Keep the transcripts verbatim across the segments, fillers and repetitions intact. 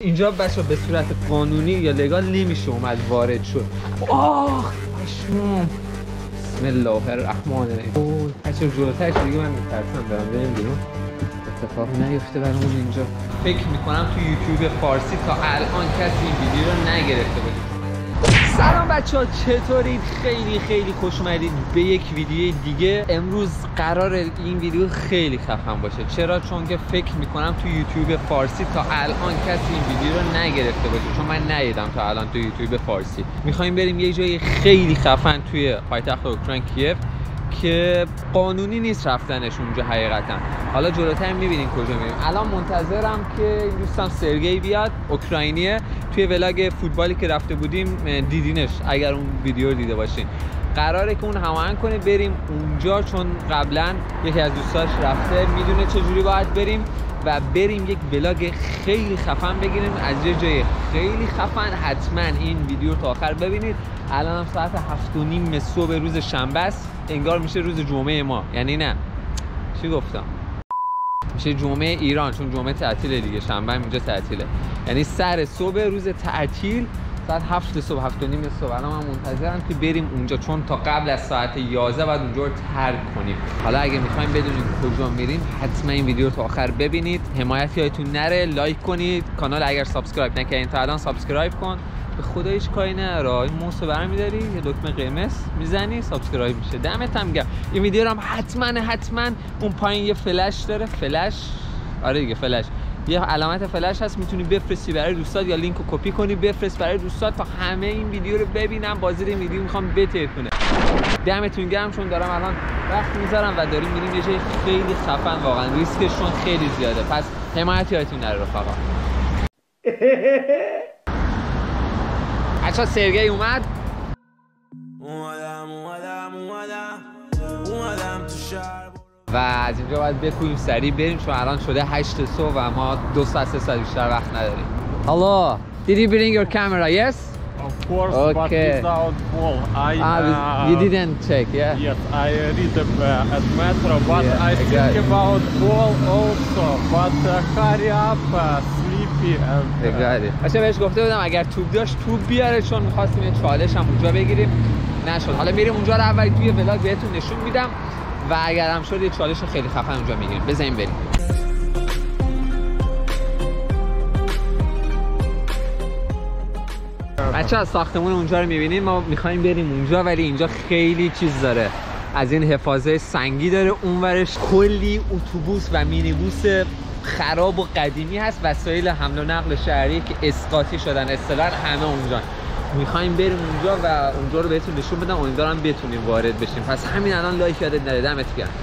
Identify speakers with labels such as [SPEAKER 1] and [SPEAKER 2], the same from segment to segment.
[SPEAKER 1] اینجا بچه به صورت قانونی یا لگال نمیشه اومد وارد شد. آخ پشمام. بسم الله الرحمن الرحیم. اوه بچه جلوترش دیگه من میترسم برم بریم بیرون اتفاقی نیفته برامون اینجا. فکر میکنم تو یوتیوب فارسی تا الان کسی این ویدیو رو نگرفته بود. سلام بچه ها، چطورید؟ خیلی خیلی خوش اومدید به یک ویدیو دیگه. امروز قرار این ویدیو خیلی خفن باشه. چرا؟ چون که فکر میکنم تو یوتیوب فارسی تا الان کسی این ویدیو رو نگرفته باشه، چون من ندیدم تا الان تو یوتیوب فارسی. میخوایم بریم یه جای خیلی خفن توی پایتخت اوکراین کیف که قانونی نیست رفتنش اونجا حقیقتا. حالا جلوتر میبینین کجا میریم. الان منتظرم که این دوستم سرگئی بیاد، اوکراینیه. توی ولاگ فوتبالی که رفته بودیم دیدینش، اگر اون ویدیو رو دیده باشین. قراره که اون هماهنگ کنه بریم اونجا، چون قبلا یکی از دوستاش رفته، میدونه چجوری باید بریم و بریم یک ولاگ خیلی خفن بگیریم از یه جای خیلی خفن. حتما این ویدیو تا آخر ببینید. الان هم ساعت هفت و نیم صبح روز شنبه است. انگار میشه روز جمعه ما، یعنی نه چی گفتم، میشه جمعه ایران، چون جمعه تعطیله دیگه، شنبه هم اینجا تعطیله، یعنی سر صبح روز تعطیل ساعت هفت صبح، هفت و نیم صبح. الان من منتظرم که بریم اونجا، چون تا قبل از ساعت یازده بعد اونجا رو ترک کنیم. حالا اگه میخوایم بدونید کجا میریم حتما این ویدیو رو تا آخر ببینید. حمایت یادتون نره، لایک کنید، کانال اگر سابسکرایب نکردین تا الان سابسکرایب کن. به خدا هیچ کاری نداره، این موس رو برمی‌داری یه دکمه قرمز میزنی سابسکرایب میشه. دمت هم گرم. این ویدیو رو هم حتما حتما اون پایین یه فلش داره، فلش آره دیگه فلش، یه علامت فلش هست، میتونی بفرستی برای دوستات یا لینک رو کپی کنی بفرست برای دوستات تا همه این ویدیو رو ببینن. بازی این ویدیو میخوام بترکونه. دمتون گرم، چون دارم الان وقت میذارم و داریم میریم یه جای خیلی خفن. واقعا ریسکشون خیلی زیاده، پس حمایت یادتون نره رفقا. بچه‌ها سرگئی اومد. و از اینجا باید بکویم سریع بریم، چون الان شده هشت صبح و ما دو ساعت سه ساعت بیشتر وقت نداریم. Hello, did you bring your camera? Yes?
[SPEAKER 2] Of course,
[SPEAKER 1] okay.
[SPEAKER 2] But without ball. I,
[SPEAKER 1] ah, uh, you didn't check, yeah?
[SPEAKER 2] Yes, I read uh, at Metro, but
[SPEAKER 1] yeah,
[SPEAKER 2] I
[SPEAKER 1] exactly.
[SPEAKER 2] think about ball also. But uh, hurry up, uh, sleepy and... Uh,
[SPEAKER 1] exactly. اصلا بهش گفته بودم اگر توپ داشت توپ بیاره، چون می‌خواستیم یه چالش هم اونجا بگیریم، نشد. حالا میریم اونجا رو اولی توی ولاگ بهتون نشون میدم و اگر هم شد یه چالش خیلی خفن اونجا میگیریم. بزنیم بریم. بچه از ساختمون اونجا رو میبینیم. ما میخوایم بریم اونجا، ولی اینجا خیلی چیز داره، از این حفاظه سنگی داره. اونورش کلی اتوبوس و مینیبوس خراب و قدیمی هست. وسایل حمل و نقل شهری که اسقاطی شدن اصطلاحاً همه اونجا. میخوایم بریم اونجا و اونجا رو بهتون نشون بدم، امیدوارم بتونیم وارد بشیم. پس همین الان لایک یادت نره. دمت گرم.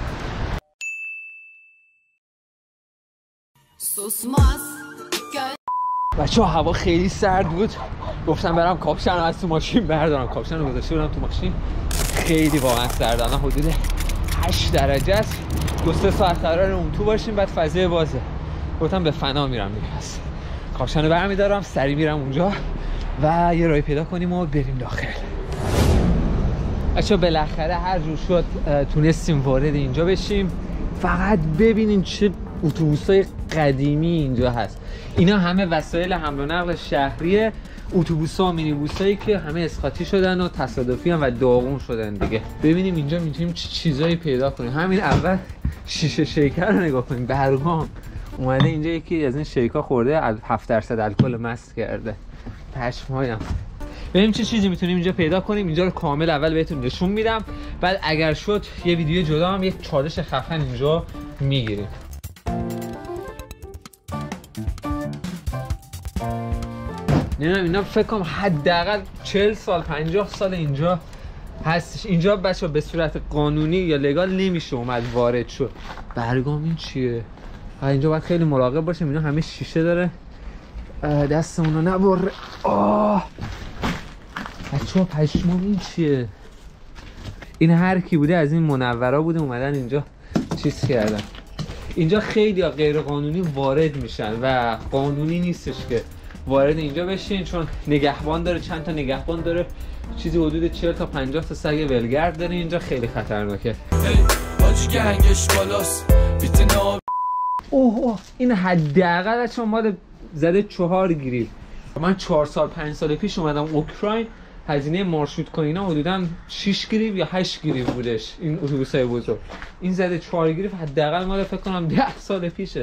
[SPEAKER 1] بچه ها هوا خیلی سرد بود، گفتم برم کاپشن رو از تو ماشین بردارم. کاپشن رو گذاشته بودم تو ماشین، خیلی واقعا سرد. الان حدود هشت درجه است. دو سه ساعت قراره اون تو باشیم، بعد فضای بازه. گفتم به فنا میرم دیگه. پس کاپشن رو برمیدارم، سری میرم اونجا و یه راهی پیدا کنیم و بریم داخل. بچه بالاخره هر جور شد تونستیم وارد اینجا بشیم. فقط ببینین چه اتوبوسای قدیمی اینجا هست. اینا همه وسایل حمل و نقل شهریه، اتوبوسا و مینیبوسایی که همه اسقاطی شدن و تصادفی هم و داغون شدن دیگه. ببینیم اینجا میتونیم چه چیزایی پیدا کنیم. همین اول شیشه شیکر رو نگاه کنیم. برگام اومده اینجا یکی از این شیکا خورده، هفت درصد الکل مست کرده. پشمایم. ببینیم چه چیزی میتونیم اینجا پیدا کنیم. اینجا رو کامل اول بهتون نشون میدم، بعد اگر شد یه ویدیو جدا هم یک چالش خفن اینجا میگیریم. نمیدونم اینا فکر کنم حداقل چهل سال پنجاه سال اینجا هستش. اینجا بچه به صورت قانونی یا لگال نمیشه اومد وارد شد. برگام این چیه؟ اینجا باید خیلی مراقب باشیم. اینا همه شیشه داره، دستمون رو نبره. آه بچه ها پشمام این چیه؟ این هر کی بوده از این منورا بوده اومدن اینجا چیز کردن. اینجا خیلی غیر قانونی وارد میشن و قانونی نیستش که وارد اینجا بشین، چون نگهبان داره، چند تا نگهبان داره، چیزی حدود چهل تا پنجاه تا سگ ولگرد داره. اینجا خیلی خطرناکه. اوه اوه این حداقل چون مال زده چهار گریف. من چهار سال پنج سال پیش اومدم اوکراین، هزینه مارشروت کنینا حدوداً شش گریف یا هشت گریف بودش این اتوبوسای بزرگ. این زده چهار گریف، حداقل مال فکر کنم ده سال پیشه.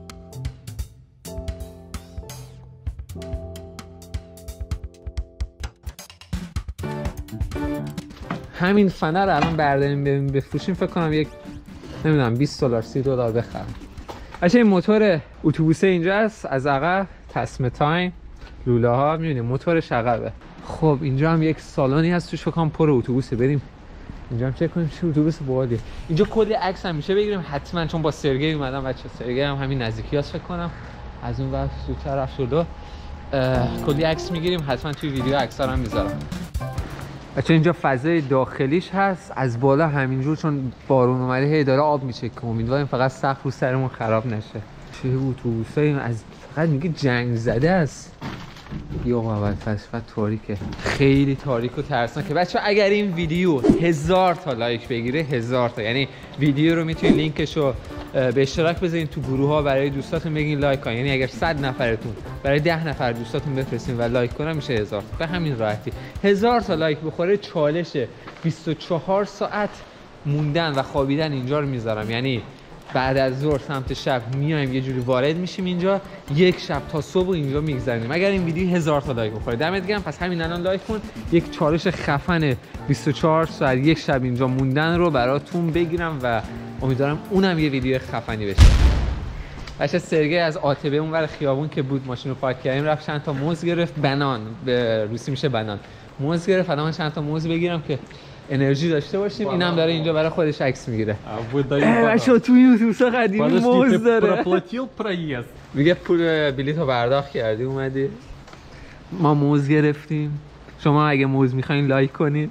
[SPEAKER 1] همین فنر رو الان برداریم بفروشیم فکر کنم یک نمیدونم بیست دلار سی دلار بخرم. باشه این موتور اتوبوسه اینجا است، از عقب تسمه تایم لوله ها میبینیم موتورش عقبه. خب اینجا هم یک سالانی هست توش فکر کنم پر اتوبوسه، بریم اینجا هم چک کنیم چه اتوبوس باحالی. اینجا کلی عکس هم میشه بگیریم حتما، چون با سرگی اومدم بچه. سرگی هم همین نزدیکیاست فکر کنم، از اون وقت زودتر رفت جلو. کلی عکس میگیریم حتما توی ویدیو عکس‌ها رو هم میذارم. بچه اینجا فضای داخلیش هست، از بالا همینجور چون بارون اومده هی داره آب میچکه، امیدواریم فقط سقف رو سرمون خراب نشه. چه اتوبوسایی از فقط میگه جنگ زده است. یا اول فصل تاریکه، خیلی تاریک و ترسناکه. بچه اگر این ویدیو هزار تا لایک بگیره، هزار تا، یعنی ویدیو رو میتونید لینکش رو به اشتراک بذارین تو گروه ها، برای دوستاتون بگین لایک کنین. یعنی اگر صد نفرتون برای ده نفر دوستاتون بفرستین و لایک کنن میشه هزار. به همین راحتی هزار تا لایک بخوره چالش بیست و چهار ساعت موندن و خوابیدن اینجا رو میذارم. یعنی بعد از ظهر سمت شب میایم یه جوری وارد میشیم اینجا، یک شب تا صبح اینجا میگذرونیم اگر این ویدیو هزار تا لایک بخوره. دمت گرم. پس همین الان لایک کن، یک چالش خفن بیست و چهار ساعت یک شب اینجا موندن رو براتون بگیرم و امیدوارم اونم یه ویدیو خفنی بشه. بچه سرگی از آتبه اونور خیابون که بود ماشین رو پارک کردیم رفت چند تا موز گرفت، بنان به روسی میشه بنان، موز گرفت. الان من چند تا موز بگیرم که انرژی داشته باشیم. اینم داره اینجا برای خودش عکس میگیره. بچه تو یوتیوب قدیمی موز داره. میگه پول بلیط رو پرداخت کردی اومدی. ما موز گرفتیم. شما اگه موز میخواین لایک کنید.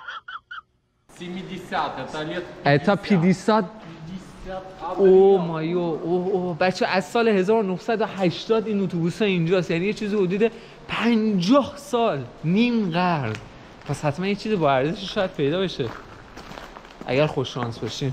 [SPEAKER 1] تا پانصد او مایو اوه اوه بچه از سال هزار و نهصد و هشتاد این اتوبوس اینجاست، یعنی یه چیزی حدود پنجاه سال، نیم قرن. پس حتما یه چیزی با ارزش شاید پیدا بشه اگر خوش شانس باشین.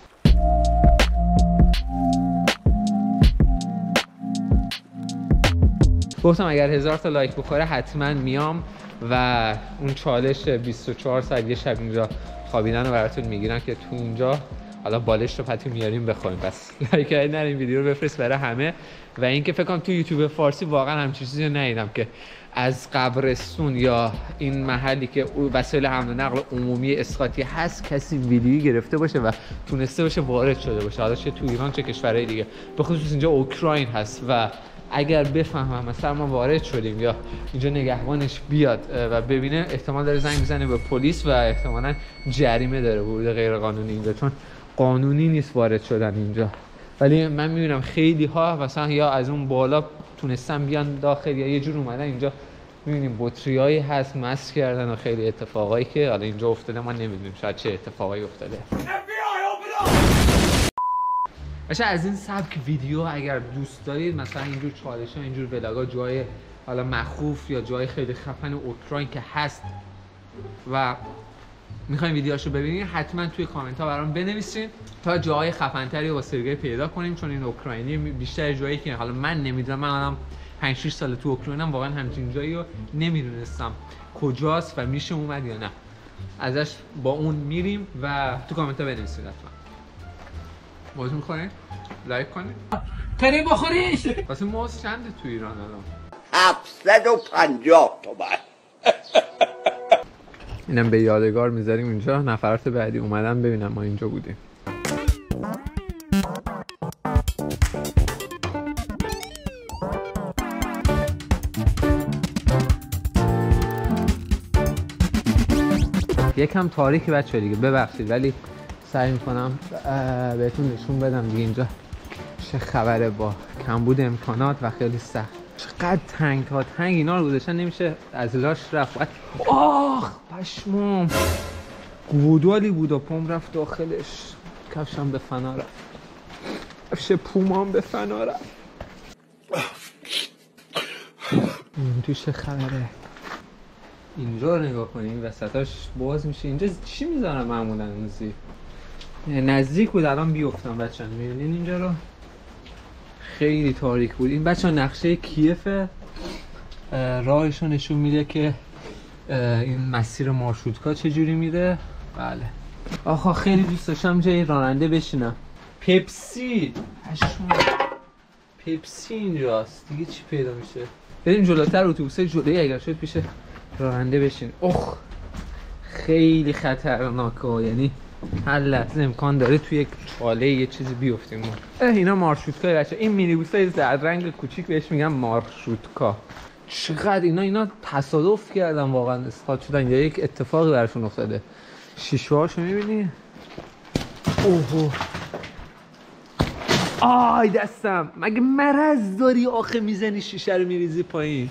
[SPEAKER 1] گفتم اگر هزار تا لایک بخوره حتما میام و اون چالش بیست و چهار ساعت یه شب اینجا خوابیدن رو براتون میگیرم که تو اینجا حالا بالش رو پتی میاریم بخوریم. پس لایک کنید، نرین ویدیو رو بفرست برای همه. و اینکه فکر کنم تو یوتیوب فارسی واقعا همچین چیزی رو ندیدم که از قبرستون یا این محلی که وسایل حمل و نقل عمومی اسقاطی هست کسی ویدیویی گرفته باشه و تونسته باشه وارد شده باشه، حالا چه تو ایران چه کشورهای دیگه. به خصوص اینجا اوکراین هست و اگر بفهمم مثلا ما وارد شدیم یا اینجا نگهبانش بیاد و ببینه، احتمال داره زنگ بزنه به پلیس و احتمالاً جریمه داره ورود غیر قانونی اینجا، چون قانونی نیست وارد شدن اینجا. ولی من میبینم خیلی ها مثلا یا از اون بالا تونستن بیان داخل یا یه جور اومدن اینجا. میبینیم بطریایی هست ماسک کردن و خیلی اتفاقایی که حالا اینجا افتاده ما نمیدونیم شاید چه اتفاقایی افتاده. باشه از این سبک ویدیو اگر دوست دارید مثلا اینجور چالش ها اینجور ولاگا جای حالا مخوف یا جای خیلی خفن اوکراین که هست و میخواین ویدیوهاشو ببینید حتما توی کامنت ها برام بنویسین تا جای خفن‌تری با سرگی پیدا کنیم، چون این اوکراینی بیشتر جایی که حالا من نمیدونم، من الان پنج شش سال تو اوکراینم واقعا همچین جایی رو نمیدونستم کجاست و میشه اومد یا نه. ازش با اون میریم و تو کامنت ها بنویسید حتما. موز میخورین؟ لایک کنید. تری بخوریش. واسه موز چنده تو ایران الان؟
[SPEAKER 3] هفتصد و پنجاه تومان.
[SPEAKER 1] اینم به یادگار میذاریم اینجا، نفرات بعدی اومدن ببینم ما اینجا بودیم. یکم تاریکی بچه دیگه ببخشید، ولی سعی میکنم بهتون نشون بدم دیگه اینجا چه خبره با کمبود امکانات و خیلی سخت. چقدر تنگ تا تنگ اینا رو گذاشتن نمیشه از لاش رفت. آخ پشمام گودالی بود و پام رفت داخلش، کفشم به فنا رفت، کفش پومام به فنا رفت. این توش چه خبره؟ اینجا رو نگاه کنیم این وسطاش باز میشه. اینجا چی میذارن معمولا اون زیر؟ نزدیک بود الان بیفتم بچه‌ها، میبینین اینجا رو خیلی تاریک بود. این بچه ها نقشه کیفه، راهش رو نشون میده که این مسیر مارشروتکا چجوری میره. بله آخه خیلی دوست داشتم جای راننده بشینم. پپسی هشمون. پپسی اینجاست دیگه، چی پیدا میشه؟ بریم جلوتر، اتوبوس جلویی اگر شد پیش راننده بشین. اخ خیلی خطرناکه، یعنی هر لحظه امکان داره توی یک چاله یه چیزی بیفتیم. اه اینا مارشروتکا بچه. این مینیبوسای زرد رنگ کوچیک بهش میگن مارشروتکا. چقدر اینا اینا تصادف کردن واقعا، اسقاط شدن یا یک اتفاقی براشون افتاده. شیشه هاشو میبینی؟ اوه آی دستم، مگه مرض داری آخه میزنی شیشه رو میریزی پایین؟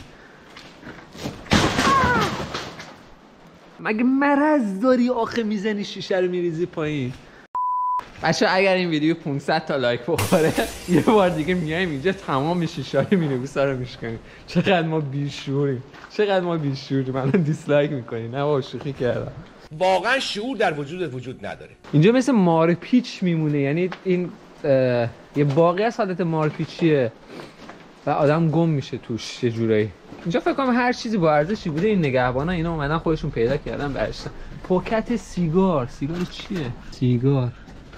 [SPEAKER 1] مگه مرض داری آخه میزنی شیشه رو میریزی پایین؟ بچه اگر این ویدیو پانصد تا لایک بخوره یه بار دیگه میایم اینجا تمام شیشه‌های مینیبوسا رو میشکنیم. چقدر ما بیشعوریم، چقدر ما بیشعوریم. الان دیسلایک میکنی. نه بابا شوخی کردم.
[SPEAKER 4] واقعا شعور در وجودت وجود نداره.
[SPEAKER 1] اینجا مثل مارپیچ میمونه، یعنی این یه باقی از حالت مارپیچیه و آدم گم میشه توش یه جورایی. اینجا فکر کنم هر چیزی با ارزشی بوده این نگهبانا اینا اومدن خودشون پیدا کردن برشتن. پاکت سیگار. سیگار چیه؟ سیگار.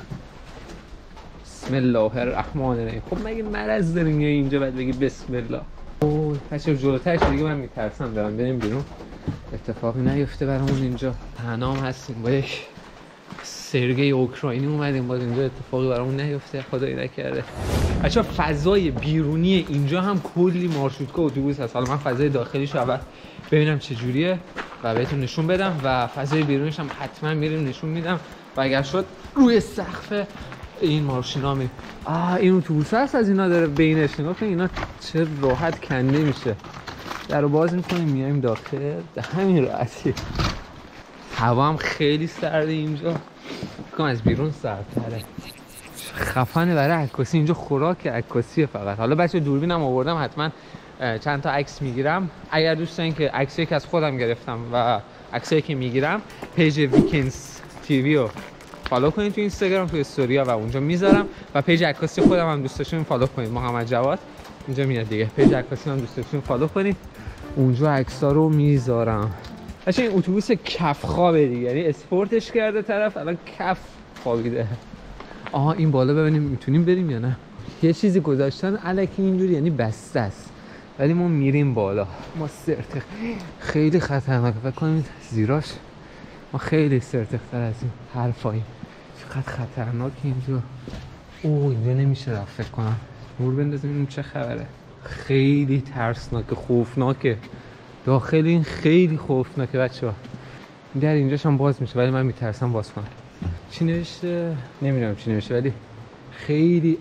[SPEAKER 1] بسم الله الرحمن الرحیم. خب مگه مرض داریم یا اینجا بعد بگی بسم الله؟ اوه پس جلوترش دیگه من میترسم برم بریم بیرون اتفاقی نیفته برامون. اینجا تنها هستیم با یک سرگئی اوکراینی اومدیم باز اینجا اتفاقی برامون نیفته خدایی نکرده. بچه‌ها فضای بیرونی اینجا هم کلی مارشروتکا اتوبوس هست. حالا من فضای داخلیش رو اول ببینم چه جوریه و بهتون نشون بدم و فضای بیرونیش هم حتما میریم نشون میدم و اگر شد روی سقف این ماشینا می آه این اتوبوس هست از اینا داره بینش. نگاه کن اینا چه راحت کنده میشه. در رو باز میکنیم میایم داخل همین راحتی. هوا هم خیلی سرده اینجا، کم از بیرون سردتره. خفنه برای عکاسی. اینجا خوراک عکاسیه فقط. حالا بچه دوربینم آوردم حتما چند تا عکس میگیرم. اگر دوست دارین که عکسی که از خودم گرفتم و عکسایی که میگیرم پیج ویکنز تیوی رو فالو کنید تو اینستاگرام، تو استوریا و اونجا میذارم و پیج عکاسی خودم هم دوست داشتین فالو کنید. محمد جواد اینجا میاد دیگه. پیج عکاسی هم دوست داشتین فالو کنید، اونجا عکس‌ها رو میذارم. اصلا این اتوبوس کف خوابه دیگه، یعنی اسپورتش کرده طرف الان کف خوابیده. آها این بالا ببینیم میتونیم بریم یا نه. یه چیزی گذاشتن الکی اینجوری یعنی بسته است ولی ما میریم بالا. ما سرتق خیلی خطرناکه. فکر کنید زیراش ما خیلی سرتق‌تر از این حرفاییم. چقدر خطرناکه اینجا. اوه اینجا نمیشه رفت فکر کنم. نور بندازیم ببینیم چه خبره. خیلی ترسناکه، خوفناکه. داخل این خیلی خوفناکه بچه‌ها. در اینجاش هم باز میشه ولی من میترسم باز کنم. چی نوشته؟ نمیدونم چی نوشته ولی خیلی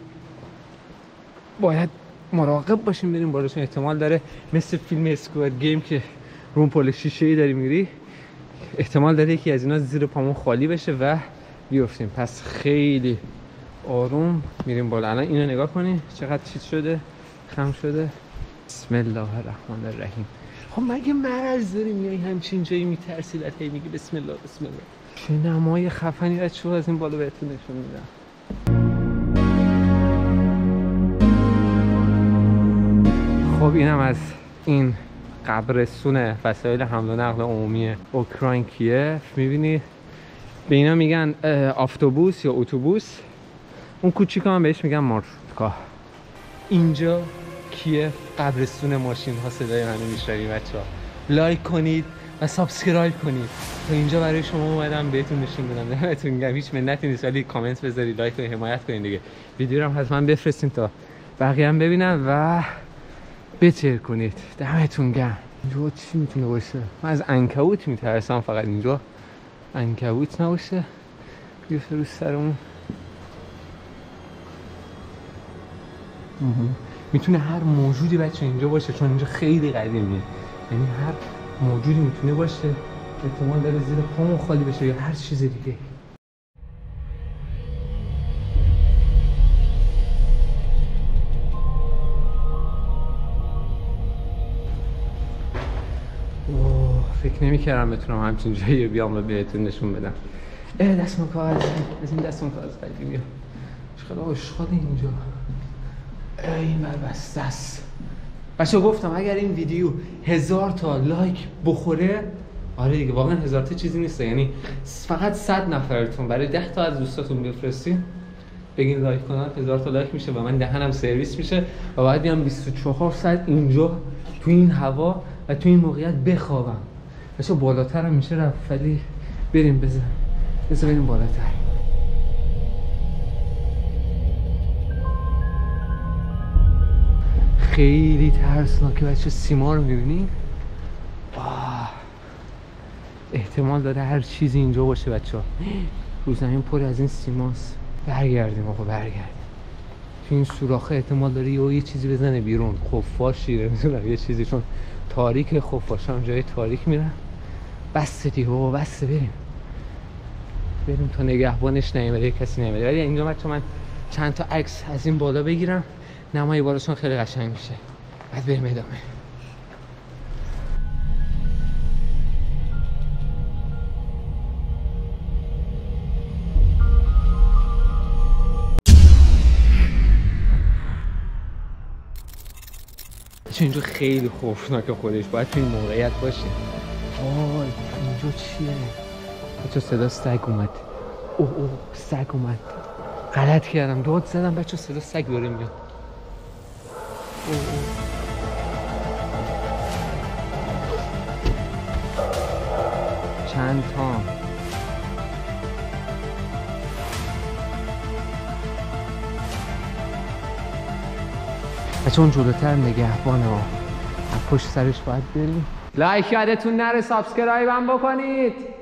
[SPEAKER 1] باید مراقب باشیم بریم بالاشون. احتمال داره مثل فیلم اسکواد گیم که رون پل شیشه‌ای داری میری، احتمال داره یکی از اینا زیر پامون خالی بشه و بیافتیم. پس خیلی آروم میریم بالا. الان اینو نگاه کنی چقدر چیز شده، خم شده. بسم الله الرحمن الرحیم. خب مگه مرض داری میای همچین جایی میترسی بعد هی میگی بسم الله بسم الله؟ چه نمای خفنی از شو از این بالا بهتون نشون میدم. خب اینم از این قبرستون وسایل حمل و نقل عمومی اوکراین کیف. میبینید به اینا میگن اتوبوس یا اتوبوس. اون کوچیکا هم بهش میگن مارشروتکا. اینجا کیف قبرستون ماشین ها. صدای منو میشنوید بچه‌ها. لایک کنید و سابسکرایب کنید. تا اینجا برای شما اومدم بهتون نشون بدم. دمتون گرم. هیچ منتی نیست ولی کامنت بذارید، لایک کنید، حمایت کنید دیگه. ویدیو رو هم حتما بفرستین تا بقیه هم ببینن و بشیر کنید. دمتون گرم. اینجا چی میتونه باشه؟ من از عنکبوت میترسم فقط. اینجا عنکبوت نباشه بیفته رو سرمون. میتونه هر موجودی بچه اینجا باشه چون اینجا خیلی قدیمیه. یعنی هر موجودی میتونه باشه. احتمال داره زیر پامون خالی بشه یا هر چیز دیگه. اوه فکر نمی‌کردم بتونم همچین جایی بیام و بهتون نشون بدم. اه دستم کاغذ. از این دستم کاغذ قدیمیه. چقدر آشغال اینجا. این بر بسته است. بچه گفتم اگر این ویدیو هزار تا لایک بخوره، آره دیگه واقعا هزار تا چیزی نیست، یعنی فقط صد نفرتون برای ده تا از دوستاتون بفرستین بگین لایک کنن، هزار تا لایک میشه و من دهنم سرویس میشه و بعد بیام بیست و چهار ساعت اینجا تو این هوا و تو این موقعیت بخوابم. بچه بالاتر هم میشه رفت، ولی بریم بزن بزن بریم بالاتر. خیلی ترسناکه بچه، سیما رو میبینی؟ احتمال داره هر چیزی اینجا باشه بچه ها. رو زمین پر از این سیماست. برگردیم آقا برگردیم. تو این سوراخه احتمال داره یه, یه چیزی بزنه بیرون، خفاشی نمیدونم یه چیزی، چون تاریک، خفاشا هم جای تاریک میرن. بسته دیگه بابا بسته، بریم بریم تا نگهبانش نیامده، کسی نیامده. ولی اینجا بچه من چند تا عکس از این بالا بگیرم، نمای بالاشون خیلی قشنگ میشه، بعد بریم ادامه. اینجا خیلی خوفناکه خودش، باید تو این موقعیت باشه. وای اینجا چیه؟ بچه صدا سگ اومد. اوه اوه سگ اومد، غلط کردم داد زدم بچه، صدا سگ داره میاد. اوه اوه. چند تا بچه اون جلوتر نگهبانه ها، پشت سرش باید بریم. لایک یادتون نره، سابسکرایب هم بکنید.